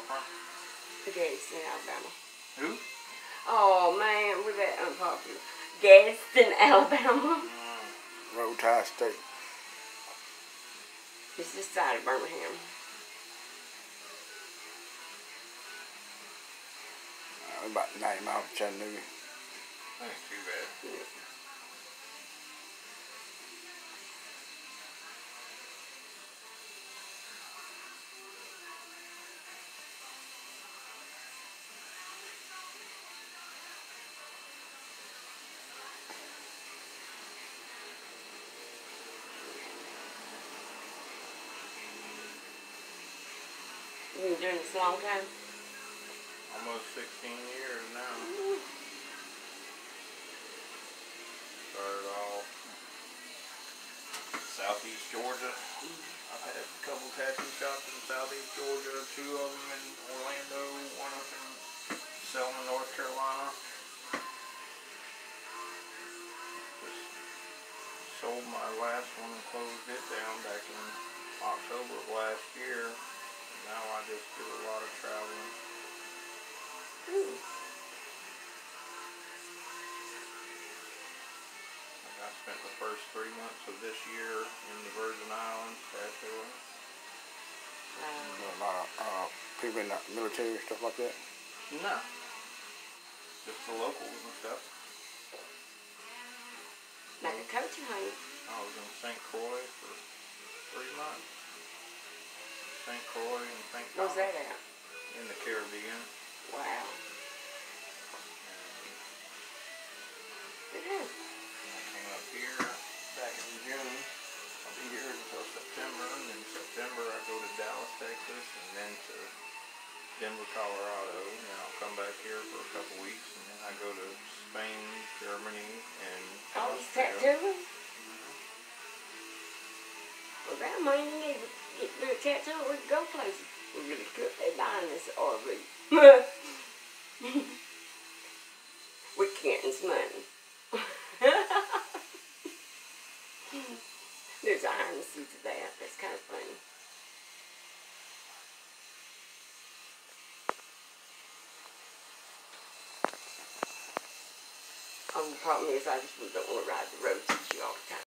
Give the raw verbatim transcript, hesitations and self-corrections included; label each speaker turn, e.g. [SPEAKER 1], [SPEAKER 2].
[SPEAKER 1] y'all from?
[SPEAKER 2] Gadsden, Alabama.
[SPEAKER 1] Who?
[SPEAKER 2] Oh man, we're that unpopular. Gadsden, Alabama.
[SPEAKER 1] Mm.
[SPEAKER 3] Roll Tide State.
[SPEAKER 2] It's this side of Birmingham.
[SPEAKER 3] Uh, about ninety miles from Chattanooga.
[SPEAKER 1] That ain't too bad.
[SPEAKER 2] Yeah. You been doing this a long time?
[SPEAKER 1] Almost sixteen years now.
[SPEAKER 2] Mm.
[SPEAKER 1] Started off Southeast Georgia. I've had a couple tattoo shops in Southeast Georgia, two of them in Orlando, one up in Selma, North Carolina. Just sold my last one and closed it down back in October of last year. Now I just do a lot of traveling.
[SPEAKER 2] Ooh.
[SPEAKER 1] I spent the first three months of this year in the Virgin Islands tattooing.
[SPEAKER 2] Wow.
[SPEAKER 3] A lot of uh, people in the military and stuff like that.
[SPEAKER 1] No. Just the locals and stuff.
[SPEAKER 2] Like a coaching honey.
[SPEAKER 1] I was in Saint Croix for three months. Saint Croix and Saint
[SPEAKER 2] Where's that at?
[SPEAKER 1] in the Caribbean.
[SPEAKER 2] Wow.
[SPEAKER 1] And
[SPEAKER 2] Yeah.
[SPEAKER 1] I came up here back in June. I'll be here until September, and in September I go to Dallas, Texas, and then to Denver, Colorado, and then I'll come back here for a couple weeks, and then I go to Spain, Germany, and
[SPEAKER 2] Oh, he's
[SPEAKER 1] Austria.
[SPEAKER 2] tattooing? Well, that money you need to get to do a tattoo, we can go places. We really could. They're buying this R V. We can't money. There's iron to see to that. That's kind of funny. Oh, the problem is I just don't want to ride the roads with you all the time.